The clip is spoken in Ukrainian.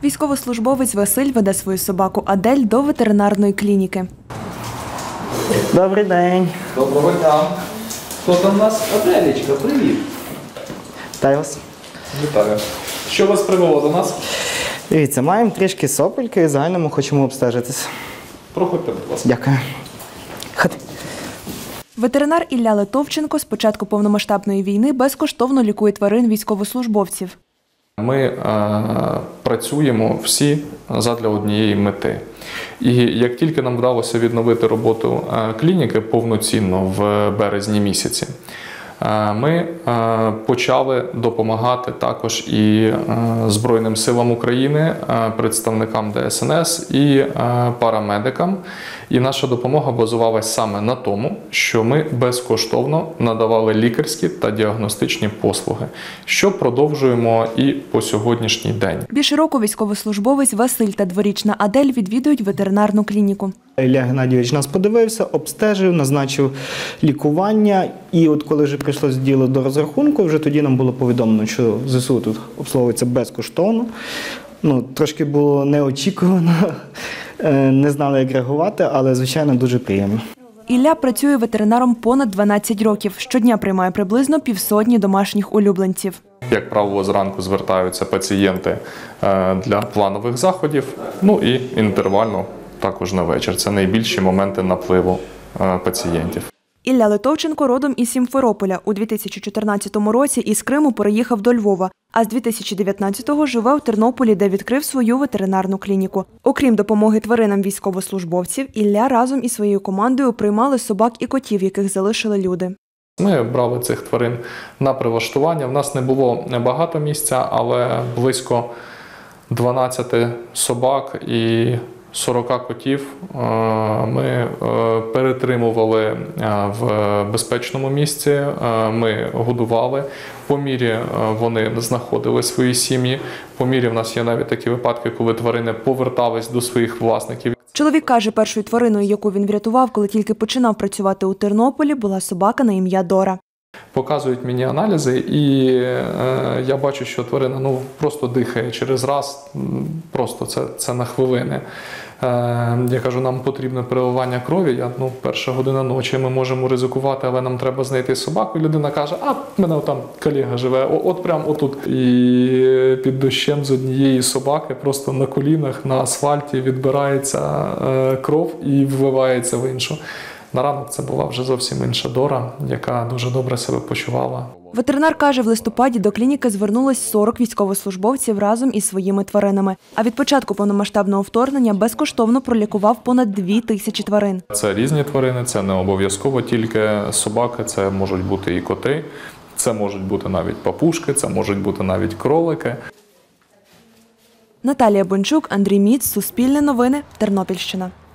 Військовослужбовець Василь веде свою собаку Адель до ветеринарної клініки. Добрий день. Доброго дня. Хто там у нас? Аделечка, привіт. Вітаю вас. Вітаю. Що вас привело до нас? Дивіться, маємо трішки сопельки і в загальному хочемо обстежитись. Проходьте, будь ласка. Дякую. Ходи. Ветеринар Ілля Литовченко з початку повномасштабної війни безкоштовно лікує тварин військовослужбовців. Ми працюємо всі задля однієї мети. І як тільки нам вдалося відновити роботу клініки повноцінно в березні місяці, ми почали допомагати також і Збройним силам України, представникам ДСНС і парамедикам. І наша допомога базувалась саме на тому, що ми безкоштовно надавали лікарські та діагностичні послуги, що продовжуємо і по сьогоднішній день. Більше року військовослужбовець Василь та дворічна Адель відвідують ветеринарну клініку. Ілля Геннадійович нас подивився, обстежив, назначив лікування. І от коли вже прийшло діло до розрахунку, вже тоді нам було повідомлено, що ЗСУ тут обслуговується безкоштовно. Трошки було неочікувано, не знали, як реагувати, але, звичайно, дуже приємно. Ілля працює ветеринаром понад 12 років. Щодня приймає приблизно півсотні домашніх улюбленців. Як правило, зранку звертаються пацієнти для планових заходів, і інтервально також на вечір. Це найбільші моменти напливу пацієнтів. Ілля Литовченко родом із Сімферополя. У 2014 році із Криму переїхав до Львова, а з 2019-го живе у Тернополі, де відкрив свою ветеринарну клініку. Окрім допомоги тваринам військовослужбовців, Ілля разом із своєю командою приймали собак і котів, яких залишили люди. Ми брали цих тварин на прилаштування. В нас не було багато місця, але близько 12 собак і 40 котів ми перетримували в безпечному місці, ми годували. По мірі вони знаходили свої сім'ї. По мірі в нас є навіть такі випадки, коли тварини повертались до своїх власників. Чоловік каже, першою твариною, яку він врятував, коли тільки починав працювати у Тернополі, була собака на ім'я Дора. Показують мені аналізи, і я бачу, що тварина просто дихає через раз, просто це на хвилини. Я кажу, нам потрібно переливання крові, перша година ночі, ми можемо ризикувати, але нам треба знайти собаку. І людина каже, в мене там колега живе, от прямо отут. І під дощем з однієї собаки просто на колінах, на асфальті відбирається кров і вливається в іншу. На ранок це була вже зовсім інша Дора, яка дуже добре себе почувала. Ветеринар каже, в листопаді до клініки звернулось 40 військовослужбовців разом із своїми тваринами. А від початку повномасштабного вторгнення безкоштовно пролікував понад 2000 тварин. Це різні тварини, це не обов'язково тільки собаки, це можуть бути і коти, це можуть бути навіть папушки, це можуть бути навіть кролики. Наталія Бончук, Андрій Міц, Суспільне новини, Тернопільщина.